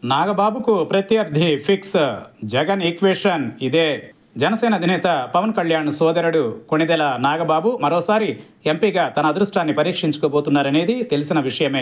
నాగబాబుకు ప్రత్యర్థి fix. Jagan equation ఇదే. జనసేన అధినేత పవన్ కళ్యాణ్ సోదరుడు కొణిదెల నాగబాబు మరోసారి ఎంపీగా తన అదృష్టాన్ని పరీక్షించుకోబోతున్నారనేది తెలిసిన విషయమే.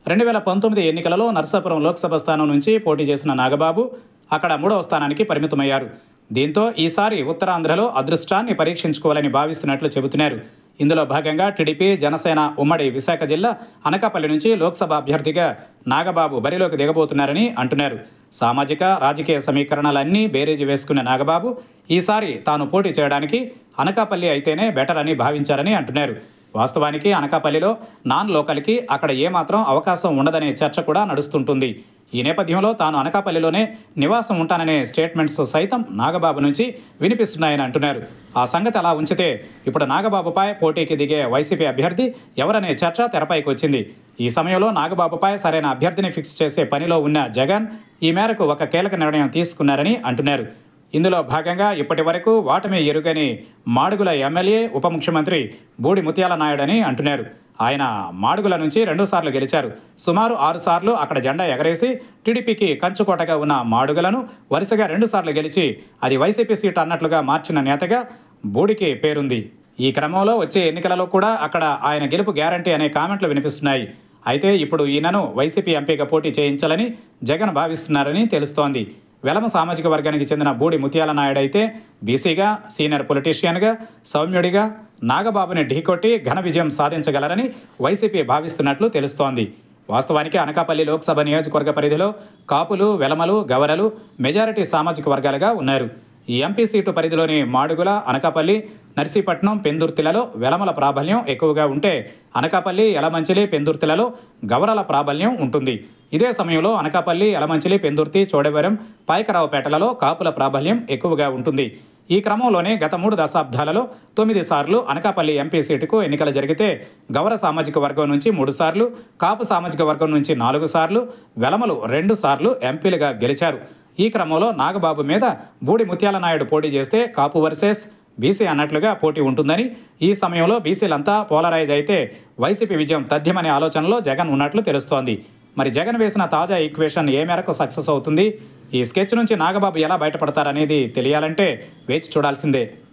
2019 ఎన్నికలలో నర్సాపురం లోక్సభ స్థానం నుంచి పోటీ చేసిన నాగబాబు అక్కడ 3వ స్థానానికి పరిమితమయ్యారు. దీంతో ఈసారి ఉత్తరాంధ్రలో అదృష్టాన్ని పరీక్షించుకోవాలని భావిస్తున్నట్లు చెబుతున్నారు. ఇందులో భాగంగా టీడీపీ జనసేన ఉమ్మడి విశాఖ జిల్లా అనకాపల్లి నుంచి లోక్సభ అభ్యర్థిగా నాగబాబు బరిలోకి దిగబోతున్నారని అంటున్నారు. సామాజిక రాజకీయ సమీకరణలన్నీ బేరీజు వేసుకున్న నాగబాబు ఈసారి తాను పోటీ చేయడానికి అనకాపల్లి అయితేనే బెటర్ అని భావించారని అంటున్నారు. వాస్తవానికి అనకాపల్లిలో నాన్ లోకల్కి అక్కడ ఏమాత్రం అవకాశం ఉండదనే చర్చ కూడా నడుస్తుంటుంది. ఈ నేపథ్యంలో తాను అనకాపల్లిలోనే నివాసం ఉంటాననే స్టేట్మెంట్స్ సైతం నాగబాబు నుంచి వినిపిస్తున్నాయని అంటున్నారు. ఆ సంగతి అలా ఉంచితే ఇప్పుడు నాగబాబుపై పోటీకి దిగే వైసీపీ అభ్యర్థి ఎవరనే చర్చ తెరపైకి వచ్చింది. ఈ సమయంలో నాగబాబుపై సరైన అభ్యర్థిని ఫిక్స్ చేసే పనిలో ఉన్న జగన్ ఈ మేరకు ఒక కీలక నిర్ణయం తీసుకున్నారని అంటున్నారు. ఇందులో భాగంగా ఇప్పటి వరకు ఓటమి ఎరుగని మాడుగుల ఎమ్మెల్యే ఉప ముఖ్యమంత్రి బూడి ముత్యాల నాయుడు అని అంటున్నారు. ఆయన మాడుగుల నుంచి 2 సార్లు గెలిచారు. సుమారు 6 సార్లు అక్కడ జెండా ఎగరేసి టీడీపీకి కంచుకోటగా ఉన్న మాడుగులను వరుసగా 2 సార్లు గెలిచి అది వైసీపీ సీటు అన్నట్లుగా మార్చిన నేతగా బూడికి పేరుంది. ఈ క్రమంలో వచ్చే ఎన్నికలలో కూడా అక్కడ ఆయన గెలుపు గ్యారంటీ అనే కామెంట్లు వినిపిస్తున్నాయి. అయితే ఇప్పుడు ఈయనను వైసీపీ ఎంపీగా పోటీ చేయించాలని జగన్ భావిస్తున్నారని తెలుస్తోంది. వెలమ సామాజిక వర్గానికి చెందిన బూడి ముత్యాల నాయుడు అయితే బీసీగా, సీనియర్ పొలిటీషియన్గా, సౌమ్యుడిగా నాగబాబుని ఢీకొట్టి ఘన విజయం సాధించగలరని వైసీపీ భావిస్తున్నట్లు తెలుస్తోంది. వాస్తవానికి అనకాపల్లి లోక్సభ నియోజకవర్గ పరిధిలో కాపులు, వెలమలు, గవరలు మెజారిటీ సామాజిక వర్గాలుగా ఉన్నారు. ఈ ఎంపీ సీటు పరిధిలోని మాడుగుల, అనకాపల్లి, నర్సీపట్నం, పెందుర్తిలలో వెలమల ప్రాబల్యం ఎక్కువగా ఉంటే అనకాపల్లి, యలమంచిలి, పెందుర్తిలలో గవరల ప్రాబల్యం ఉంటుంది. ఇదే సమయంలో అనకాపల్లి, యలమంచిలి, పెందుర్తి, చోడవరం, పాయకరావుపేటలలో కాపుల ప్రాబల్యం ఎక్కువగా ఉంటుంది. ఈ క్రమంలోనే గత 3 దశాబ్దాలలో 9 సార్లు అనకాపల్లి ఎంపీ సీటుకు ఎన్నికలు జరిగితే గౌర సామాజిక వర్గం నుంచి 3 సార్లు, కాపు సామాజిక వర్గం నుంచి 4 సార్లు, వెలమలు 2 సార్లు ఎంపీలుగా గెలిచారు. ఈ క్రమంలో నాగబాబు మీద బూడి ముత్యాల నాయుడు పోటీ చేస్తే కాపు వర్సెస్ బీసీ అన్నట్లుగా పోటీ ఉంటుందని, ఈ సమయంలో బీసీలంతా పోలరైజ్ అయితే వైసీపీ విజయం తథ్యమనే ఆలోచనలో జగన్ ఉన్నట్లు తెలుస్తోంది. మరి జగన్ వేసిన తాజా ఈక్వేషన్ ఏ మేరకు సక్సెస్ అవుతుంది? ఈ స్కెచ్ నుంచి నాగబాబు ఎలా బయటపడతారనేది తెలియాలంటే వేచి చూడాల్సిందే.